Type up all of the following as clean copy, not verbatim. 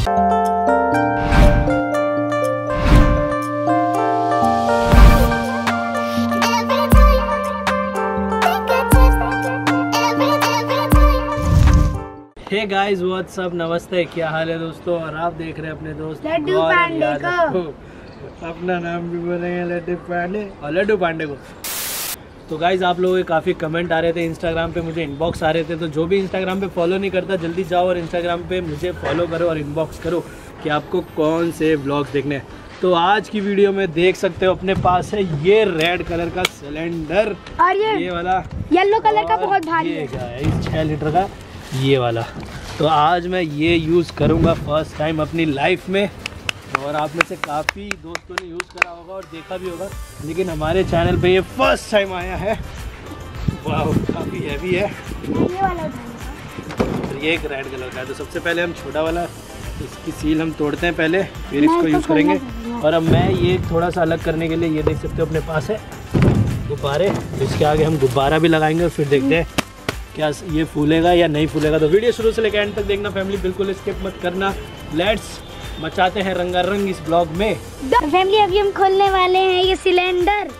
Hey guys what's up, नमस्ते, क्या हाल है दोस्तों। और आप देख रहे हैं अपने दोस्त लड्डू पांडे को। अपना नाम भी बोलेंगे लड्डू पांडे और लड्डू पांडे को। तो गाइस आप लोगों के काफ़ी कमेंट आ रहे थे इंस्टाग्राम पे, मुझे इनबॉक्स आ रहे थे। तो जो भी इंस्टाग्राम पे फॉलो नहीं करता जल्दी जाओ और इंस्टाग्राम पे मुझे फॉलो करो और इनबॉक्स करो कि आपको कौन से ब्लॉग्स देखने हैं। तो आज की वीडियो में देख सकते हो अपने पास है ये रेड कलर का सिलेंडर और ये वाला येलो कलर का बहुत भारी है, 6 लीटर का ये वाला। तो आज मैं ये यूज़ करूँगा फर्स्ट टाइम अपनी लाइफ में। और आप में से काफ़ी दोस्तों ने यूज़ करा होगा और देखा भी होगा, लेकिन हमारे चैनल पे ये फर्स्ट टाइम आया है। वाह, काफ़ी हैवी है। ये वाला और ये एक रेड कलर का है। तो सबसे पहले हम छोटा वाला इसकी सील हम तोड़ते हैं पहले, फिर इसको यूज़ करेंगे। और अब मैं ये थोड़ा सा अलग करने के लिए ये देख सकते हो अपने पास है गुब्बारे। तो इसके आगे हम गुब्बारा भी लगाएंगे और फिर देखते हैं क्या ये फूलेगा या नहीं फूलेगा। तो वीडियो शुरू से लेकर एंड तक देखना फैमिली, बिल्कुल स्किप मत करना। लेट्स मचाते हैं रंगारंग इस ब्लॉग में। फैमिली अभी हम खोलने वाले हैं ये सिलेंडर।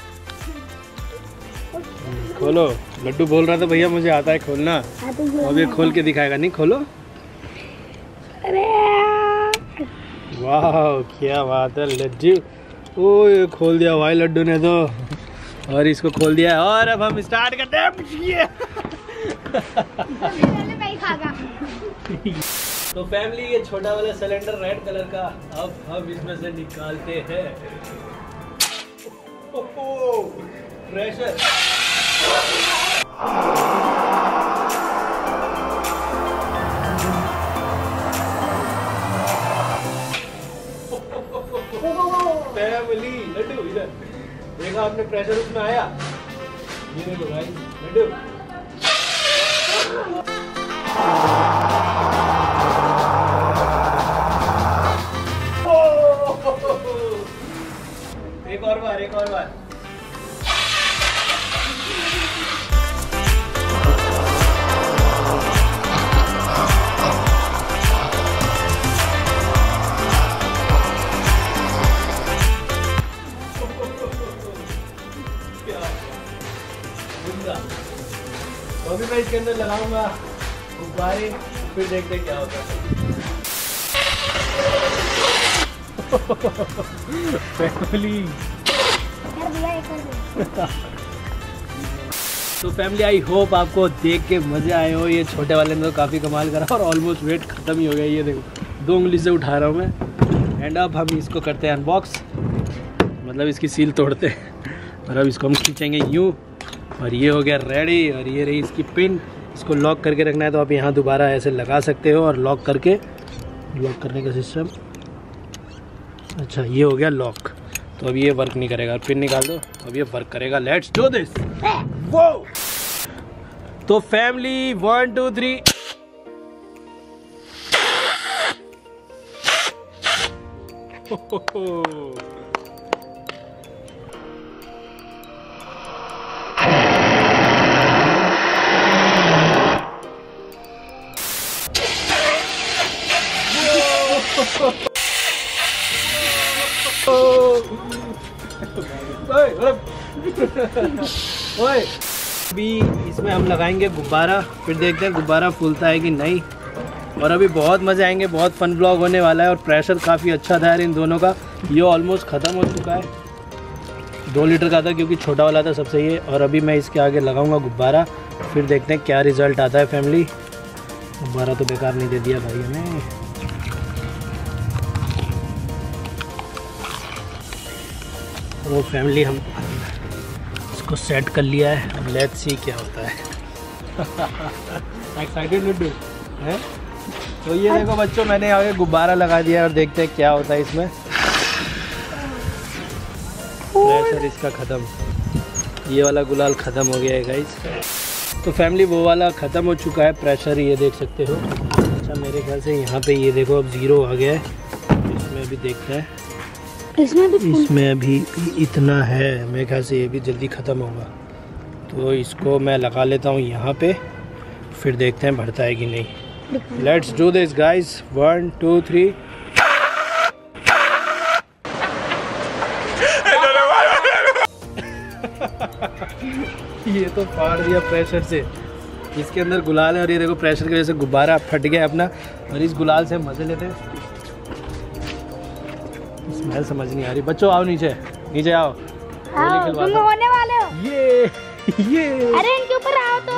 खोलो। लड्डू बोल रहा था भैया मुझे आता है खोलना, अब ये खोल के दिखाएगा। नहीं खोलो। वाह क्या बात है लड्डू। ओ ये खोल दिया भाई लड्डू ने तो, और इसको खोल दिया। और अब हम स्टार्ट करते हैं। तो फैमिली ये छोटा वाला सिलेंडर रेड कलर का अब हम इसमें से निकालते हैं। प्रेशर। फैमिली लड्डू इधर देखा आपने, प्रेशर उसमें आया। ये देखो भाई लड्डू। एक और बार, एक और बार। तो अभी मैं इसके अंदर लगाऊंगा गुब्बारे, फिर देखते क्या होता है। फैमिली तो फैमिली आई होप आपको देख के मजे आए हो। ये छोटे वाले ने तो काफ़ी कमाल करा और ऑलमोस्ट वेट ख़त्म ही हो गया। ये देखो 2 उंगली से उठा रहा हूँ मैं। एंड अब हम इसको करते हैं अनबॉक्स, मतलब इसकी सील तोड़ते हैं। और अब इसको हम खींचेंगे यूँ, और ये हो गया रेडी। और ये रही इसकी पिन, इसको लॉक करके रखना है। तो आप यहाँ दोबारा ऐसे लगा सकते हो और लॉक करके, लॉक करने का सिस्टम। अच्छा ये हो गया लॉक। तो अब ये वर्क नहीं करेगा, पिन निकाल दो, अब ये वर्क करेगा। Let's do this. वो तो फैमिली 1 2 3 ओए अभी इसमें हम लगाएंगे गुब्बारा, फिर देखते हैं गुब्बारा फूलता है कि नहीं। और अभी बहुत मज़े आएंगे, बहुत फन ब्लॉग होने वाला है। और प्रेशर काफ़ी अच्छा था यार इन दोनों का। ये ऑलमोस्ट ख़त्म हो चुका है। 2 लीटर का था क्योंकि छोटा वाला था सबसे ये। और अभी मैं इसके आगे लगाऊंगा गुब्बारा, फिर देखते हैं क्या रिज़ल्ट आता है। फैमिली गुब्बारा तो बेकार नहीं दे दिया भाई हमें। वो फैमिली हम इसको सेट कर लिया है, अब लेट्स सी क्या होता है। एक्साइटेड लड्डू है। तो ये देखो बच्चों, मैंने आगे गुब्बारा लगा दिया और देखते हैं क्या होता है इसमें। प्रेशर इसका ख़त्म, ये वाला गुलाल ख़त्म हो गया है गाइस। तो फैमिली वो वाला ख़त्म हो चुका है प्रेशर, ये देख सकते हो। अच्छा मेरे ख्याल से यहाँ पे ये देखो अब 0 आ गया है। इसमें भी देखते हैं, इसमें अभी इतना है। मेरे ख्याल से ये भी जल्दी ख़त्म होगा। तो इसको मैं लगा लेता हूँ यहाँ पे, फिर देखते हैं भरता है कि नहीं। Let's do this guys. 1 2 3। ये तो फाड़ दिया प्रेशर से। इसके अंदर गुलाल है और ये देखो प्रेशर की वजह से गुब्बारा फट गया अपना। और इस गुलाल से मजे लेते हैं। स्मेल समझ नहीं आ रही। बच्चों आओ नीचे, नीचे आओ। तुम होने वाले हो। ये अरे इनके ऊपर आओ तो।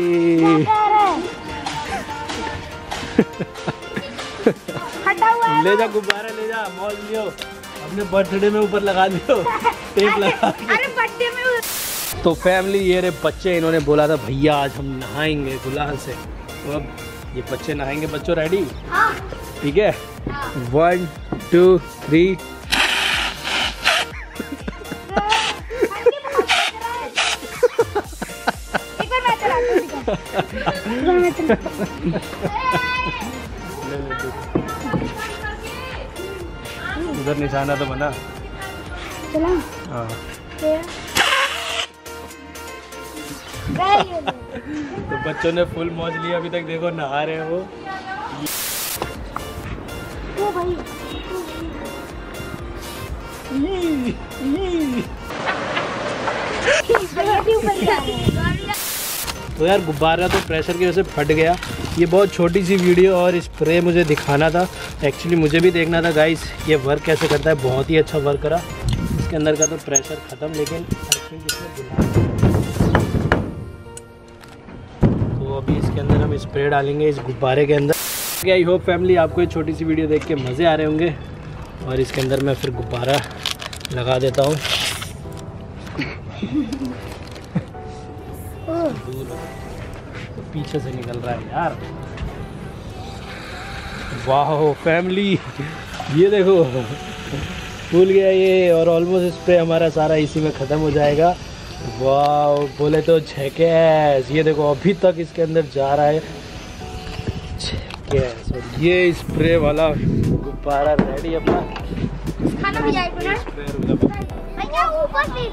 हटा हुआ है। ले जा गुब्बारा, ले जा। मौज लियो, अपने बर्थडे में ऊपर लगा लियो। टेप लगा। अरे बर्थडे में। तो फैमिली ये रे बच्चे, इन्होंने बोला था भैया आज हम नहाएंगे गुलाल से। तो अब ये बच्चे नहाएंगे। बच्चों रेडी? ठीक है। 1 2 3। उधर निशाना तो बना। चला। हाँ। तो बच्चों ने फुल मौज ली। अभी तक देखो नहा रहे हैं वो। तो यार गुब्बारा तो प्रेशर की वजह से फट गया। ये बहुत छोटी सी वीडियो और स्प्रे मुझे दिखाना था। एक्चुअली मुझे भी देखना था गाइस ये वर्क कैसे करता है। बहुत ही अच्छा वर्क करा। इसके अंदर का तो प्रेशर ख़त्म, लेकिन आई थिंक इसमें गुलाल। तो अभी इसके अंदर हम स्प्रे डालेंगे इस गुब्बारे के अंदर। आई होप फैमिली आपको ये छोटी सी वीडियो देख के मज़े आ रहे होंगे। और इसके अंदर मैं फिर गुब्बारा लगा देता हूँ। तो पीछे से निकल रहा है यार। वाह फैमिली, ये देखो फूल गया ये। और ऑलमोस्ट स्प्रे हमारा सारा इसी में ख़त्म हो जाएगा। वाह बोले तो झकेस। ये देखो अभी तक इसके अंदर जा रहा है झकेस। और ये स्प्रे वाला गुब्बारा रेडी अपना। खाना भी जाएगा भैया ऊपर से।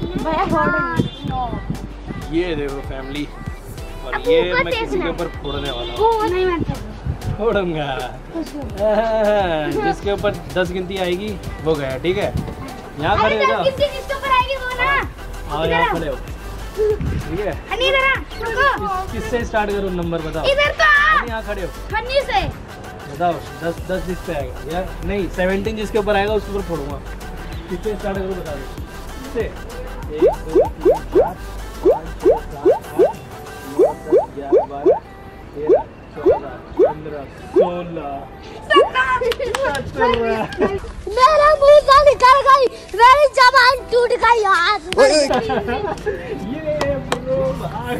ये देखो फैमिली, और ये मैं किसी के ऊपर फोड़ने वाला हूँ। नहीं मैं फोड़ूंगा। जिसके ऊपर 10 गिनती आएगी वो गया। ठीक है, यहाँ खड़े हो जाओ। जिसके ऊपर आएगी वो ना। और यहाँ खड़े हो। ठीक है, किससे स्टार्ट करूँ? नंबर बताओ। इधर तो आ। यहाँ खड़े हो। हनी से बताओ। 10 जिस पे आएगा या नहीं 17 जिसके ऊपर आएगा उसके ऊपर फोड़ूंगा। किससे स्टार्ट करूँ बता दो। किससे? 1 2 3 4 5 6 7 8 9 10 11 12 13 14 15 16 मेरा मुंह से निकल गई। मेरी जबान टूट गई यार। ये ब्रो भाग।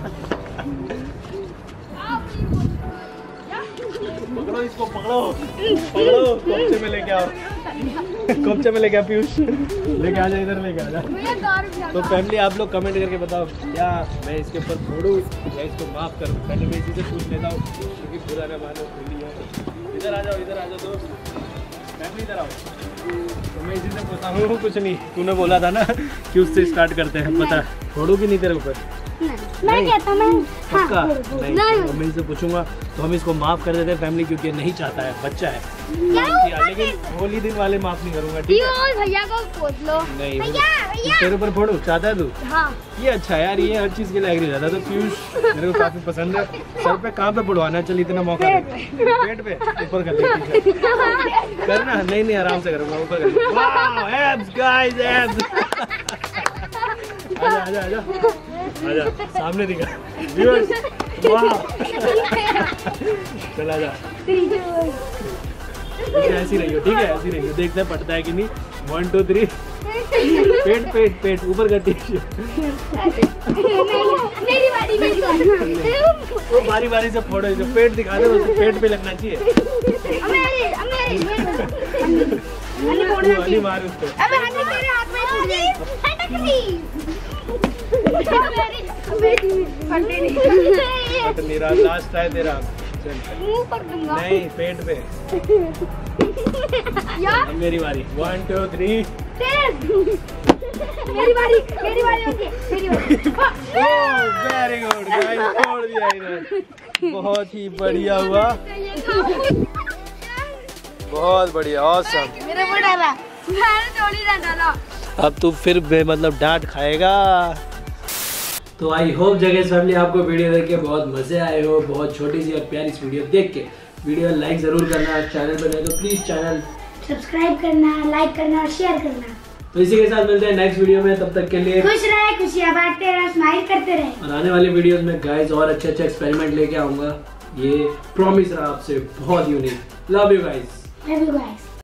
पकड़ो इसको, पकड़ो पकड़ो। कोपचे में लेके आओ, कोपचे में लेके आ पीयूष। लेके आ जा, इधर लेके आ जा। तो फैमिली आप लोग कमेंट करके बताओ क्या मैं इसके ऊपर फोड़ूं या इसको माफ़ करूं। पहले मैं इसी से पूछ लेता हूँ क्योंकि बुरा ना मानो। इधर आ जाओ, इधर आ जाओ दोस्त। फैमिली इधर आओ। तो मैं इसी से पूछता हूँ। कुछ नहीं, तूने बोला था ना कि उससे स्टार्ट करते हैं। पता फोड़ू कि नहीं तेरे ऊपर? मैं कहता मैं पक्का नहीं। तो मैं इनसे पूछूंगा तो हम इसको माफ़ कर देते हैं फैमिली, क्योंकि नहीं चाहता है, बच्चा है। लेकिन होली दिन वाले माफ़ नहीं करूँगा। ठीक है, भैया को पूछ लो। नहीं तेरे ऊपर फोड़ू चाहता है तू? हाँ। ये अच्छा है यार, ये हर चीज़ के लिए एग्री रहता। तो पीयूष मेरे को काफ़ी पसंद है। सर पे कहाँ पे पड़वाना? चल इतना मौका पेट पे ऊपर कर ले। करना नहीं आराम से करूँगा। ऊपर कर। Abs guys, abs. आजा आजा आजा आजा, सामने दिखा। व्यूअर्स वाह। चल आजा। ऐसी रही हो, ठीक है ऐसी रही हो। देखते हैं पड़ता है कि नहीं। 1 2 3। पेट पेट पेट ऊपर करती है। मेरी बारी। वो बारी बारी से फोड़ो। जो पेट दिखा दे वो पेट पे लगना चाहिए। अली मार उसको। मेरा लास्ट है तेरा। मुंह पर दूंगा। नहीं पेट पे। मेरी बारी। 1 2 3। मेरी बारी होती है, मेरी बारी। वेरी गुड गाइस, छोड़ दिया इधर। बहुत ही बढ़िया हुआ, बहुत बढ़िया, ऑसम। मेरे को डाला, मैंने थोड़ी ना डाला। अब तू फिर मतलब डांट खाएगा। तो आई होप जगह फैमिली आपको वीडियो देख के बहुत मजे आए हो। बहुत छोटी सी और प्यारी सी वीडियो देख के वीडियो लाइक जरूर करना, चैनल पर नए तो प्लीज चैनल सब्सक्राइब करना, लाइक करना और शेयर करना। तो इसी के साथ मिलते हैं नेक्स्ट वीडियो में, तब तक के लिए खुश रहे, खुशियां बांटते रहे, स्माइल करते रहे। और आने वाली वीडियोस में गाइस और अच्छे एक्सपेरिमेंट लेके आऊंगा, ये प्रॉमिस रहा आपसे, बहुत unique. Love you guys. Love you guys.